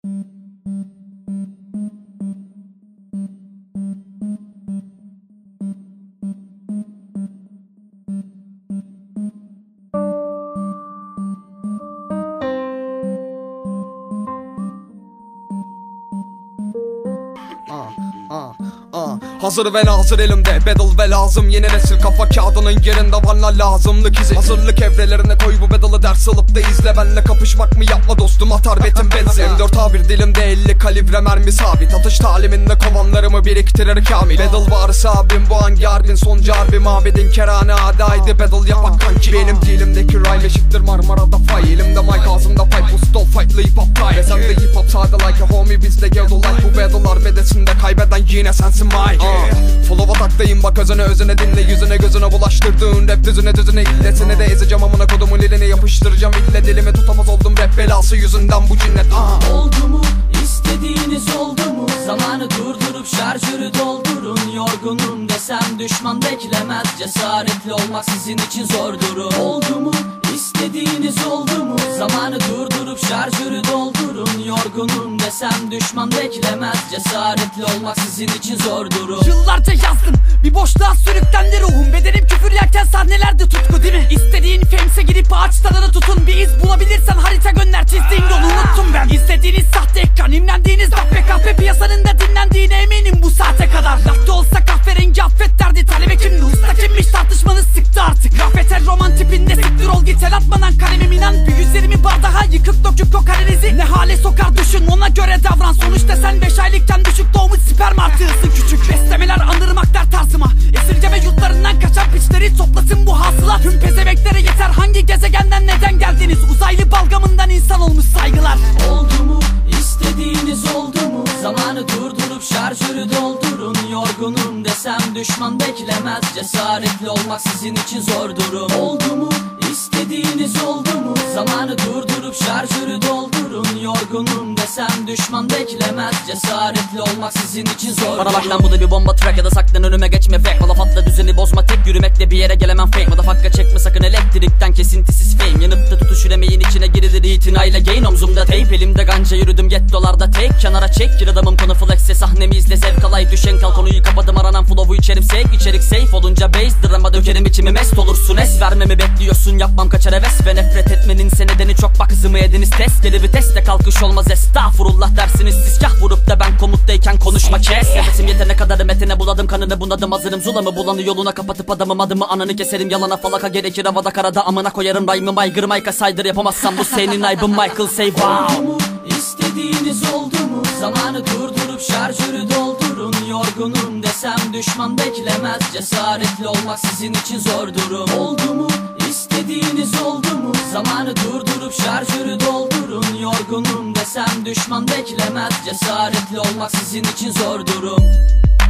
Hazır ve nazır elimde battle ve lazım. Yeni nesil kafa kağıdının yerinde varla lazımlık izi. Hazırlık evrelerine koy bu battle'ı, ders alıp da izle. Benle kapışmak mı yapma dostum, atar betim benzin. M4A1 dilimde 50 kalibre mermi sabit. Atış taliminde kovanlarımı biriktirir kamil. Battle varsa abim bu hangi harbin soncu harbi. Mabedin kerane adaydı battle yapak kanki. Benim dilimdeki rhyme eşittir Marmara'da fay. Elimde mic ağzımda pipe, usta fightlı hip hop time. Ve sen de hip hop sade like a homie, bizde gevdo like. Bu battle'lar bedesinde kaybeden yine sensin Mike. Follow ataktayım bak özüne dinle. Yüzüne gözüne bulaştırdığın rap düzüne illesini de ezeceğim amına kodumun eline yapıştıracağım ille. Dilimi tutamaz oldum rap belası yüzünden bu cinnet. Oldu mu istediğiniz oldu mu? Zamanı durdurup şarjörü doldurun. Yorgunum desem düşman beklemez. Cesaretli olmak sizin için zor durum. Oldu mu istediğiniz oldu mu? Zamanı durdurup şarjörü doldurun. Yorgunum desem düşman beklemez. Cesaretli olmak sizin için zor durum. Yıllarca yazdım, bir boşluğa sürüklendi ruhum. Bedenim küfür yerken sahnelerde tutku değil mi? İstediğin fames'e girip ağaç dalına tutun. Bir iz bulabilirsen harita gönder, çizdiğin yolu unuttum ben. İzlediğiniz sahte ekran, imlendiğiniz kahpe piyasanın da dinlendiğine eminim bu saate kadar. Lafta olsa kahverengi affet derdi, talebe kimdi usta kimmiş tartışmanız sıktı artık. Rafetel roman tipinde siktir ol git, el atmadan kalemim inan. Bir yüzlerimi bardağa yıkıp döküp kokarenizi ne hale sokar düşün, ona göre davran. Sonuçta sen 5 aylıkken düşük doğmuş sperm artığısın küçük. Beslemeler anırmak der tarzıma, esirgeme yurtlarından kaçan piçleri toplasın bu hasılat. Tüm pezeveklere yeter, hangi gezegenden neden geldiniz? Uzaylı balgamından insan olmuş saygılar. Oldu mu istediğiniz oldu mu? Zamanı durdurup şarjörü doldurun. Yorgunum desem düşman beklemez. Cesaretli olmak sizin için zor durum. Oldu mu istediğiniz oldu mu? Zamanı durdurup şarjörü doldurun. Yorgunum desem düşman beklemez. Cesaretli olmak sizin için zor. Bana bak lan, bu da bir bomba track ya da saklan önüme geçme fake. Malafatla düzeni bozma tek yürümekle bir yere gelemem fake. Madafakka çekme sakın elektrikten kesintisiz fame. Yanıp da tutuşur emeğin içine girilir itinayla gain. Omzumda tape, elimde ganca, yürüdüm gettolarda tek. Kenara çek gir adamım konu flex'e, sahnemi izle zevk alay. Düşen kal konuyu kapadım, aranan flow'u içerim safe. İçerik safe olunca bass drama dökerim içimi mest olursun. Es vermemi bekliyorsun, yapmam kaçar heves. Ve nefret etmenin sen nedeni çok, bak hızımı ediniz test. Geri viteste kalkış olmaz estağfurullah dersiniz siz. Kah vurup da ben komuttayken konuşma kes. Nefesim yetene kadar metine buladım, kanını bunadım. Hazırım zulamı bulanı yoluna kapatıp adamım adımı ananı keserim. Yalana falaka gerekir havada karada, amına koyarım rhyme'ı. Baygır mayka saydır yapamazsam bu senin aybın. Michael say wow. Oldu mu istediğiniz oldu mu? Zamanı durdurup şarjörü doldurun. Yorgunum desem düşman beklemez. Cesaretli olmak sizin için zor durum. Oldu mu istediğiniz oldu mu? Zamanı durdurup şarjörü doldurun. Yorgunum desem düşman beklemez. Cesaretli olmak sizin için zor durum.